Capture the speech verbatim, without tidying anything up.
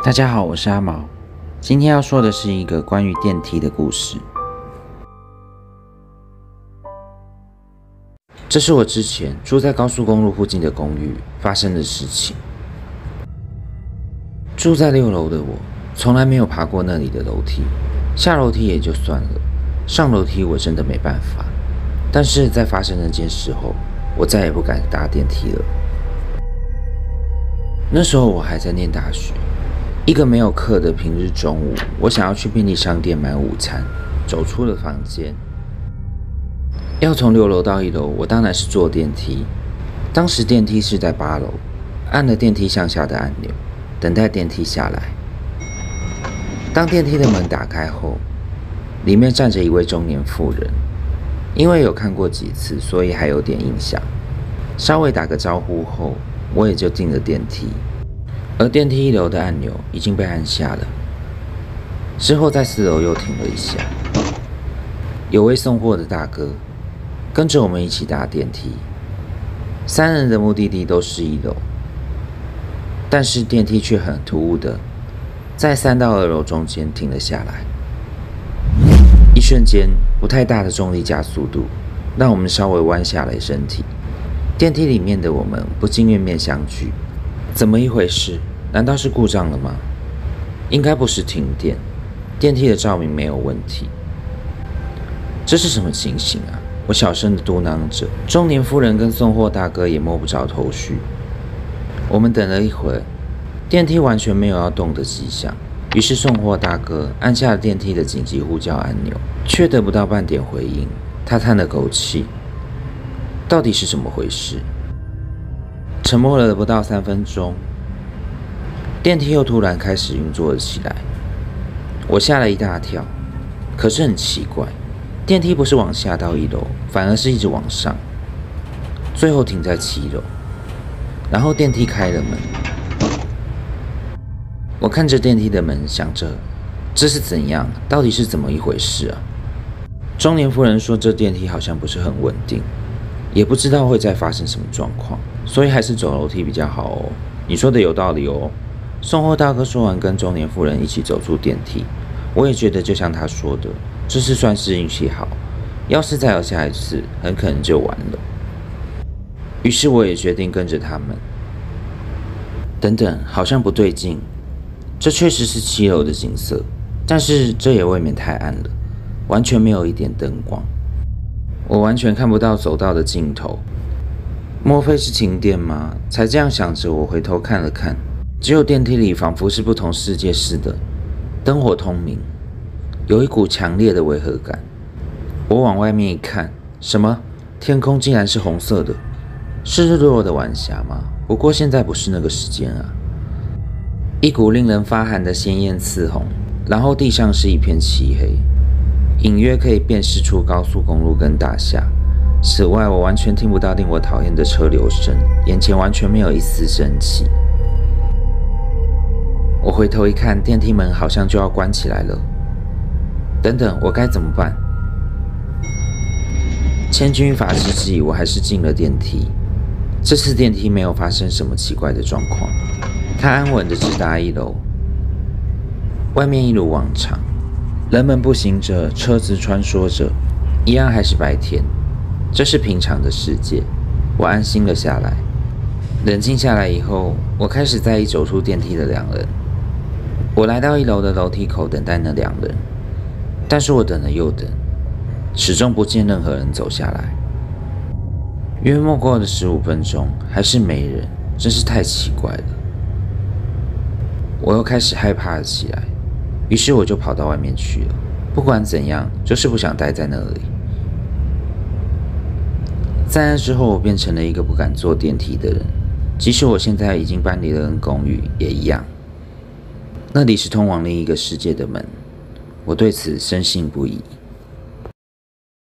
大家好，我是阿毛。今天要说的是一个关于电梯的故事。这是我之前住在高速公路附近的公寓发生的事情。住在六楼的我，从来没有爬过那里的楼梯，下楼梯也就算了，上楼梯我真的没办法。但是在发生那件事后，我再也不敢搭电梯了。那时候我还在念大学。一个没有课的平日中午，我想要去便利商店买午餐，走出了房间。要从六楼到一楼，我当然是坐电梯。当时电梯是在八楼，按了电梯向下的按钮，等待电梯下来。当电梯的门打开后，里面站着一位中年妇人。因为有看过几次，所以还有点印象。稍微打个招呼后，我也就进了电梯。而电梯一楼的按钮已经被按下了，之后在四楼又停了一下。有位送货的大哥跟着我们一起搭电梯，三人的目的地都是一楼，但是电梯却很突兀的在三到二楼中间停了下来。一瞬间，不太大的重力加速度让我们稍微弯下了身体。电梯里面的我们不禁面面相觑。怎么一回事？难道是故障了吗？应该不是停电，电梯的照明没有问题。这是什么情形啊？我小声的嘟囔着，中年妇人跟送货大哥也摸不着头绪。我们等了一会，电梯完全没有要动的迹象，于是送货大哥按下了电梯的紧急呼叫按钮，却得不到半点回应。他叹了口气，到底是怎么回事？沉默了不到三分钟，电梯又突然开始运作了起来。我吓了一大跳，可是很奇怪，电梯不是往下到一楼，反而是一直往上，最后停在七楼。然后电梯开了门，我看着电梯的门，想着这是怎样？到底是怎么一回事啊？中年妇人说，这电梯好像不是很稳定，也不知道会再发生什么状况，所以还是走楼梯比较好哦。你说的有道理哦。送货大哥说完，跟中年妇人一起走出电梯。我也觉得就像他说的，这次算是运气好，要是再有下一次，很可能就完了。于是我也决定跟着他们。等等，好像不对劲。这确实是七楼的景色，但是这也未免太暗了，完全没有一点灯光。我完全看不到走道的尽头，莫非是停电吗？才这样想着，我回头看了看，只有电梯里仿佛是不同世界似的，灯火通明，有一股强烈的违和感。我往外面一看，什么？天空竟然是红色的，是日落的晚霞吗？不过现在不是那个时间啊。一股令人发寒的鲜艳刺红，然后地上是一片漆黑。隐约可以辨识出高速公路跟大厦，此外我完全听不到令我讨厌的车流声，眼前完全没有一丝生气。我回头一看，电梯门好像就要关起来了。等等，我该怎么办？千钧一发之际，我还是进了电梯。这次电梯没有发生什么奇怪的状况，它安稳的直达一楼。外面一如往常，人们步行着，车子穿梭着，一样还是白天。这是平常的世界，我安心了下来。冷静下来以后，我开始在意走出电梯的两人。我来到一楼的楼梯口等待那两人，但是我等了又等，始终不见任何人走下来。约莫过了十五分钟，还是没人，真是太奇怪了。我又开始害怕了起来。于是我就跑到外面去了，不管怎样，就是不想待在那里。在那之后，我变成了一个不敢坐电梯的人，即使我现在已经搬离了公寓，也一样。那里是通往另一个世界的门，我对此深信不疑。